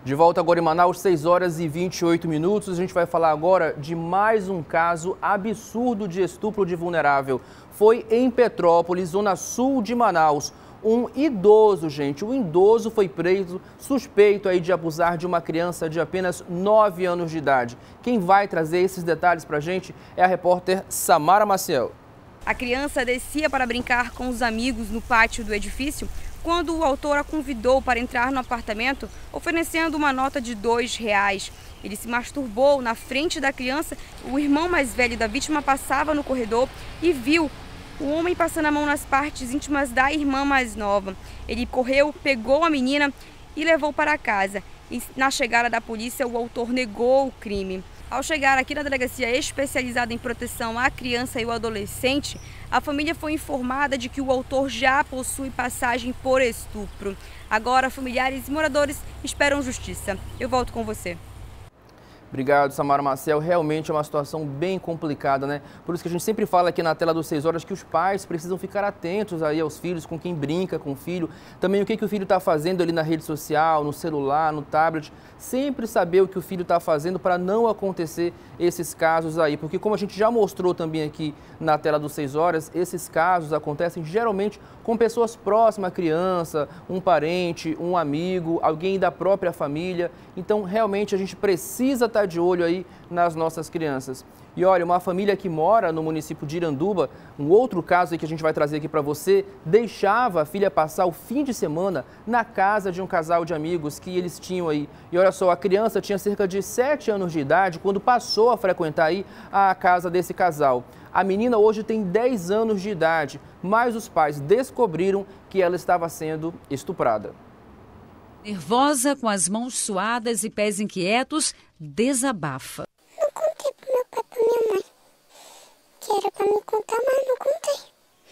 De volta agora em Manaus, 6 horas e 28 minutos. A gente vai falar agora de mais um caso absurdo de estupro de vulnerável. Foi em Petrópolis, zona sul de Manaus. Um idoso foi preso, suspeito aí de abusar de uma criança de apenas 9 anos de idade. Quem vai trazer esses detalhes pra gente é a repórter Samara Maciel. A criança descia para brincar com os amigos no pátio do edifício quando o autor a convidou para entrar no apartamento, oferecendo uma nota de R$2. Ele se masturbou na frente da criança. O irmão mais velho da vítima passava no corredor e viu o homem passando a mão nas partes íntimas da irmã mais nova. Ele correu, pegou a menina e levou para casa. E na chegada da polícia, o autor negou o crime. Ao chegar aqui na delegacia especializada em proteção à criança e ao adolescente, a família foi informada de que o autor já possui passagem por estupro. Agora, familiares e moradores esperam justiça. Eu volto com você. Obrigado, Samara Maciel. Realmente é uma situação bem complicada, né? Por isso que a gente sempre fala aqui na tela dos 6 horas que os pais precisam ficar atentos aí aos filhos, com quem brinca com o filho. Também o que o filho está fazendo ali na rede social, no celular, no tablet. Sempre saber o que o filho está fazendo para não acontecer esses casos aí. Porque como a gente já mostrou também aqui na tela dos 6 horas, esses casos acontecem geralmente com pessoas próximas à criança, um parente, um amigo, alguém da própria família. Então, realmente, a gente precisa estar de olho aí nas nossas crianças. E olha, uma família que mora no município de Iranduba, um outro caso aí que a gente vai trazer aqui para você, deixava a filha passar o fim de semana na casa de um casal de amigos que eles tinham aí. E olha só, a criança tinha cerca de 7 anos de idade quando passou a frequentar aí a casa desse casal. A menina hoje tem 10 anos de idade, mas os pais descobriram que ela estava sendo estuprada. Nervosa, com as mãos suadas e pés inquietos, desabafa. Não contei pro meu pai e pra minha mãe, que era pra me contar, mas não contei.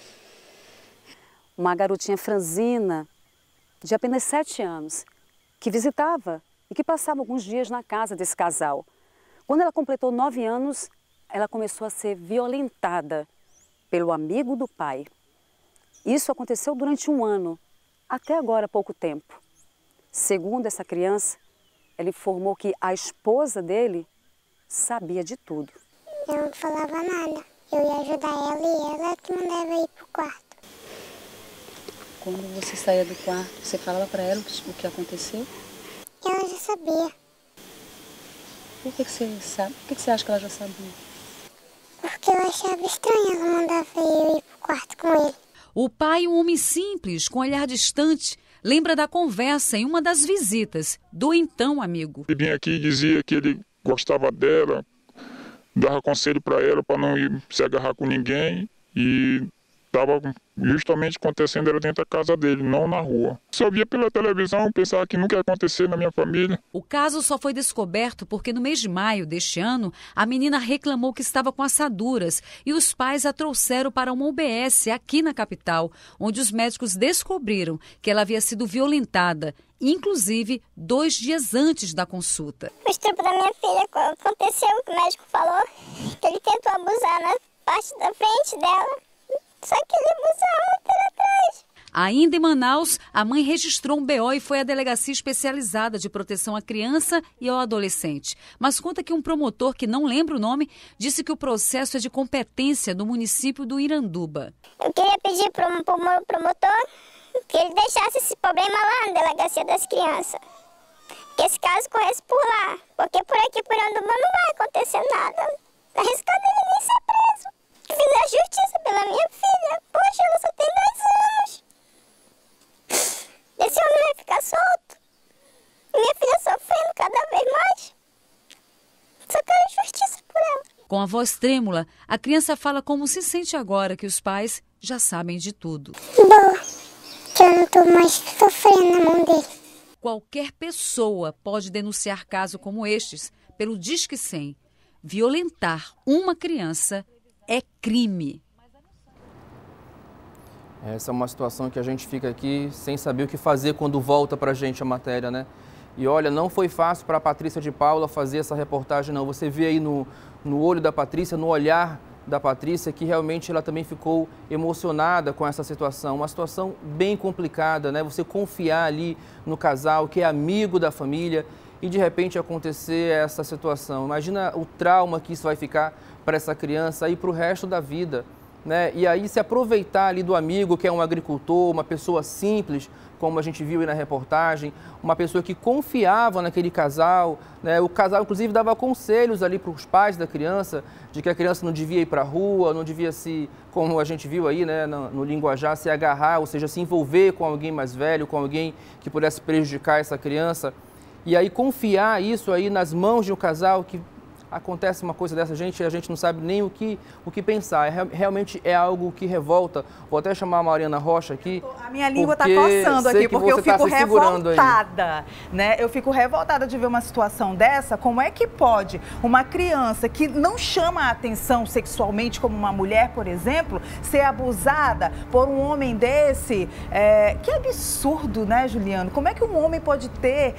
Uma garotinha franzina, de apenas 7 anos, que visitava e que passava alguns dias na casa desse casal. Quando ela completou 9 anos, ela começou a ser violentada pelo amigo do pai. Isso aconteceu durante 1 ano, até agora há pouco tempo. Segundo essa criança, ela informou que a esposa dele sabia de tudo. Eu não falava nada. Eu ia ajudar ela e ela que mandava ir pro quarto. Quando você saía do quarto, você falava para ela o que aconteceu? Ela já sabia. Por que você sabe? Por que você acha que ela já sabia? Porque eu achava estranho ela mandava eu ir pro quarto com ele. O pai, um homem simples, com olhar distante, lembra da conversa em uma das visitas do então amigo. Ele vinha aqui e dizia que ele gostava dela, dava conselho para ela para não ir se agarrar com ninguém e estava justamente acontecendo era dentro da casa dele, não na rua. Só via pela televisão, pensava que nunca ia acontecer na minha família. O caso só foi descoberto porque no mês de maio deste ano, a menina reclamou que estava com assaduras e os pais a trouxeram para uma UBS aqui na capital, onde os médicos descobriram que ela havia sido violentada, inclusive 2 dias antes da consulta. O estupro da minha filha aconteceu, o que o médico falou, que ele tentou abusar na parte da frente dela. Só que ele abusava pela trás. Ainda em Manaus, a mãe registrou um BO e foi à delegacia especializada de proteção à criança e ao adolescente. Mas conta que um promotor, que não lembra o nome, disse que o processo é de competência do município do Iranduba. Eu queria pedir para o promotor que ele deixasse esse problema lá na delegacia das crianças. Que esse caso corresse por lá. Porque por aqui, por Iranduba, não vai acontecer nada. Tá arriscado ele nem ser preso. Fiz a justiça pela minha filha. Poxa, ela só tem 10 anos. Esse homem vai ficar solto. Minha filha sofrendo cada vez mais. Só quero justiça por ela. Com a voz trêmula, a criança fala como se sente agora que os pais já sabem de tudo. Boa, que eu não tô mais sofrendo na mão dele. Qualquer pessoa pode denunciar casos como estes pelo Disque 100. Violentar uma criança é crime. Essa é uma situação que a gente fica aqui sem saber o que fazer quando volta para a gente a matéria, né? E olha, não foi fácil para a Patrícia de Paula fazer essa reportagem, não. Você vê aí no olho da Patrícia, no olhar da Patrícia, que realmente ela também ficou emocionada com essa situação. Uma situação bem complicada, né? Você confiar ali no casal, que é amigo da família, e de repente acontecer essa situação. Imagina o trauma que isso vai ficar para essa criança e para o resto da vida, né? E aí se aproveitar ali do amigo que é um agricultor, uma pessoa simples, como a gente viu aí na reportagem, uma pessoa que confiava naquele casal, né? O casal inclusive dava conselhos ali para os pais da criança, de que a criança não devia ir para a rua, não devia se, como a gente viu aí, né, no linguajar, se agarrar, ou seja, se envolver com alguém mais velho, com alguém que pudesse prejudicar essa criança. E aí confiar isso aí nas mãos de um casal que acontece uma coisa dessa, a gente não sabe nem o que pensar. Realmente é algo que revolta. Vou até chamar a Mariana Rocha aqui. A minha língua está coçando aqui, porque eu fico revoltada, né? Eu fico revoltada de ver uma situação dessa. Como é que pode uma criança que não chama a atenção sexualmente, como uma mulher, por exemplo, ser abusada por um homem desse? Que absurdo, né, Juliano? Como é que um homem pode ter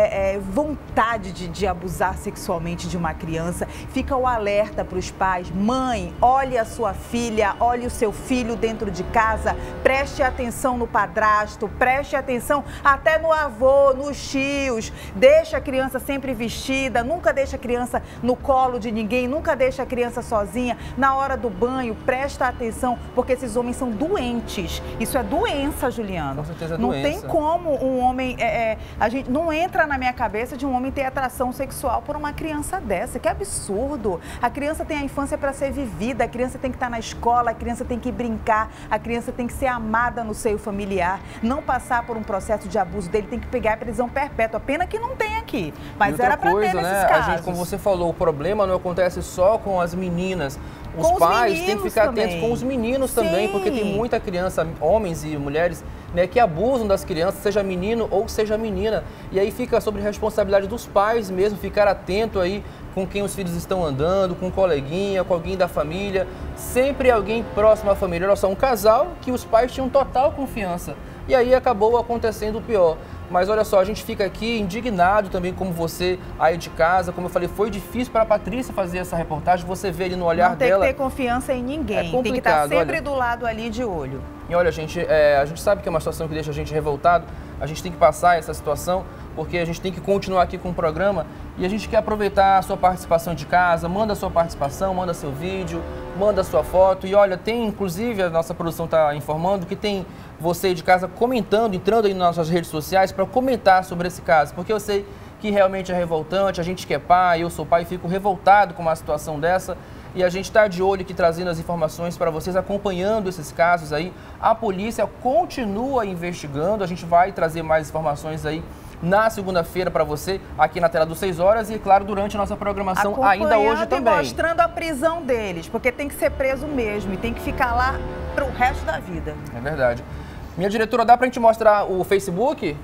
vontade de abusar sexualmente de uma criança? Fica o alerta para os pais: mãe, olhe a sua filha, olhe o seu filho dentro de casa, preste atenção no padrasto, preste atenção até no avô, nos tios, deixa a criança sempre vestida, nunca deixa a criança no colo de ninguém, nunca deixa a criança sozinha, na hora do banho, presta atenção, porque esses homens são doentes. Isso é doença, Juliano. Com certeza é não doença. Tem como um homem, a gente não entra na minha cabeça de um homem ter atração sexual por uma criança dessa. Que absurdo! A criança tem a infância para ser vivida, a criança tem que estar na escola, a criança tem que brincar, a criança tem que ser amada no seio familiar, não passar por um processo de abuso dele, tem que pegar a prisão perpétua. Pena que não tem aqui, mas era para ter nesses casos. A gente, como você falou, o problema não acontece só com as meninas. Os pais têm que ficar atentos com os meninos também, porque tem muita criança, homens e mulheres, né, que abusam das crianças, seja menino ou seja menina. E aí fica sobre responsabilidade dos pais mesmo, ficar atento aí com quem os filhos estão andando, com um coleguinha, com alguém da família, sempre alguém próximo à família. Olha só, um casal que os pais tinham total confiança. E aí acabou acontecendo o pior. Mas olha só, a gente fica aqui indignado também, como você aí de casa. Como eu falei, foi difícil para a Patrícia fazer essa reportagem. Você vê ali no olhar dela. Não tem que ter confiança em ninguém. É complicado, tem que estar sempre do lado ali de olho. E olha, gente, a gente sabe que é uma situação que deixa a gente revoltado. A gente tem que passar essa situação, porque a gente tem que continuar aqui com o programa. E a gente quer aproveitar a sua participação de casa. Manda a sua participação, manda seu vídeo, manda a sua foto. E olha, tem, inclusive, a nossa produção está informando que tem você aí de casa comentando, entrando aí nas nossas redes sociais para comentar sobre esse caso. Porque eu sei que realmente é revoltante, a gente que é pai, eu sou pai e fico revoltado com uma situação dessa. E a gente está de olho aqui trazendo as informações para vocês, acompanhando esses casos aí. A polícia continua investigando, a gente vai trazer mais informações aí na segunda-feira para você, aqui na tela do 6 horas e, claro, durante a nossa programação ainda hoje também. Mostrando a prisão deles, porque tem que ser preso mesmo e tem que ficar lá para o resto da vida. É verdade. Minha diretora, dá para a gente mostrar o Facebook?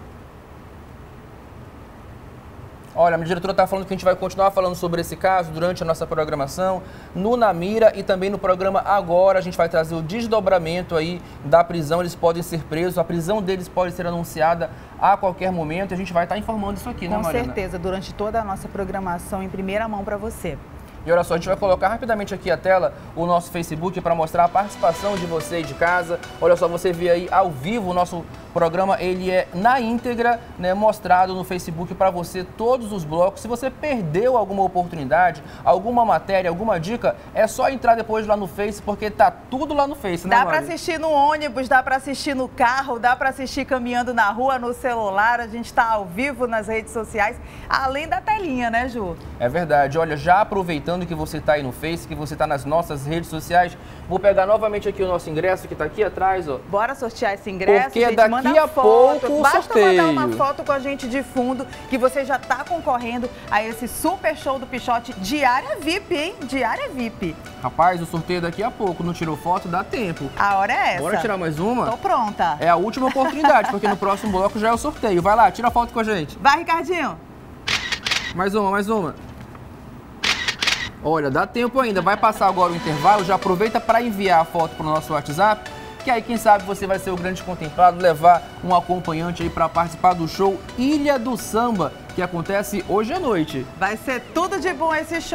Olha, a minha diretora está falando que a gente vai continuar falando sobre esse caso durante a nossa programação, no Na Mira e também no programa Agora. A gente vai trazer o desdobramento aí da prisão, eles podem ser presos, a prisão deles pode ser anunciada a qualquer momento e a gente vai estar informando isso aqui, né, Mariana? Com certeza, durante toda a nossa programação em primeira mão para você. E olha só, a gente vai colocar rapidamente aqui a tela o nosso Facebook para mostrar a participação de você aí de casa. Olha só, você vê aí ao vivo o nosso programa, ele é na íntegra, né, mostrado no Facebook para você todos os blocos. Se você perdeu alguma oportunidade, alguma matéria, alguma dica, é só entrar depois lá no Face, porque tá tudo lá no Face, né, Dá para assistir no ônibus, dá para assistir no carro, dá para assistir caminhando na rua, no celular. A gente está ao vivo nas redes sociais, além da telinha, né, Ju? É verdade. Olha, já aproveitando que você está aí no Face, que você está nas nossas redes sociais, vou pegar novamente aqui o nosso ingresso que está aqui atrás, ó. Bora sortear esse ingresso, porque gente, daqui manda a foto. pouco o Basta sorteio. mandar uma foto com a gente de fundo, que você já está concorrendo a esse super show do Pichote, diária VIP, hein? Diária VIP. Rapaz, o sorteio daqui a pouco, não tirou foto, dá tempo. A hora é essa. Bora tirar mais uma? Tô pronta. É a última oportunidade, porque no próximo bloco já é o sorteio. Vai lá, tira foto com a gente. Vai, Ricardinho. Mais uma, mais uma. Olha, dá tempo ainda, vai passar agora o intervalo, já aproveita para enviar a foto para o nosso WhatsApp, que aí quem sabe você vai ser o grande contemplado, levar um acompanhante aí para participar do show Ilha do Samba, que acontece hoje à noite. Vai ser tudo de bom esse show.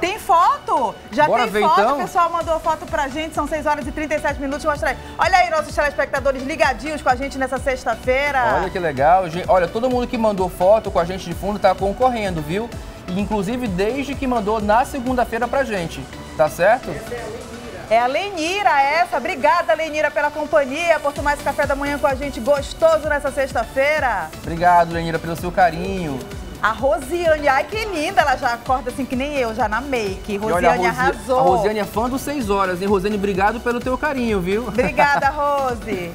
Tem foto? Já Bora tem ver, foto, então? O pessoal mandou foto pra gente, são 6 horas e 37 minutos. Mostra aí. Olha aí nossos telespectadores ligadinhos com a gente nessa sexta-feira. Olha que legal. Olha, todo mundo que mandou foto com a gente de fundo tá concorrendo, viu? Inclusive desde que mandou na segunda-feira pra gente, tá certo? É a Lenira essa. Obrigada, Lenira, pela companhia, por tomar esse café da manhã com a gente gostoso nessa sexta-feira. Obrigado, Lenira, pelo seu carinho. A Rosiane, ai que linda, ela já acorda assim que nem eu, já na make. Rosiane arrasou. A Rosiane é fã dos 6 horas, hein? Rosiane, obrigado pelo teu carinho, viu? Obrigada, Rose.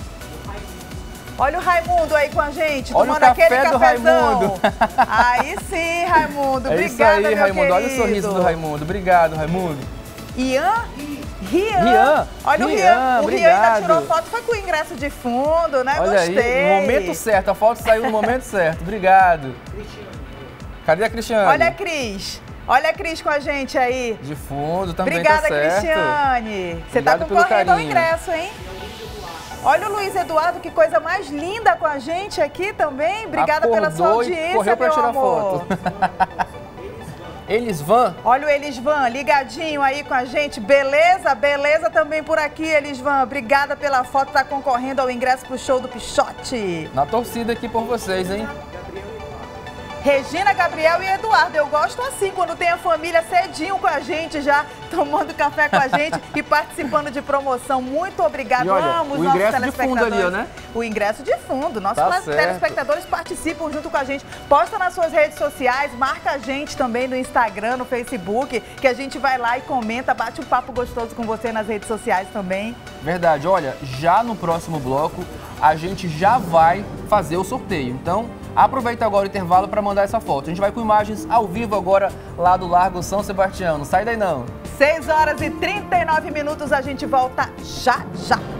Olha o Raimundo aí com a gente, olha tomando o café aquele do cafezão. Raimundo. Aí sim, Raimundo. É Obrigada, isso aí, meu Raimundo. querido. Olha o sorriso do Raimundo. Obrigado, Raimundo. Rian? Olha o Rian. O Rian ainda tirou foto, foi com o ingresso de fundo, né? Olha Gostei. aí, no momento certo. A foto saiu no momento certo. Obrigado. Cadê a Cristiane? Olha a Cris. Olha a Cris com a gente aí. De fundo também. Obrigada, tá certo. Cristiane. Você tá concorrendo ao ingresso, hein? Olha o Luiz Eduardo, que coisa mais linda com a gente aqui também. Obrigada pela sua audiência, correu pra meu tirar amor. foto. Elisvan. Olha o Elisvan, ligadinho aí com a gente. Beleza? Beleza também por aqui, Elisvan. Obrigada pela foto, tá concorrendo ao ingresso pro show do Pichote. Na torcida aqui por vocês, hein? Regina, Gabriel e Eduardo. Eu gosto assim, quando tem a família cedinho com a gente já, tomando café com a gente e participando de promoção. Muito obrigado. E olha, Amo os o nossos ingresso de fundo ali, ó, né? O ingresso de fundo. Nossos Tá telespectadores participam junto com a gente. Posta nas suas redes sociais, marca a gente também no Instagram, no Facebook, que a gente vai lá e comenta, bate um papo gostoso com você nas redes sociais também. Verdade. Olha, já no próximo bloco, a gente já vai fazer o sorteio. Então, aproveita agora o intervalo para mandar essa foto. A gente vai com imagens ao vivo agora lá do Largo São Sebastião. Não sai daí não. 6 horas e 39 minutos, a gente volta já já.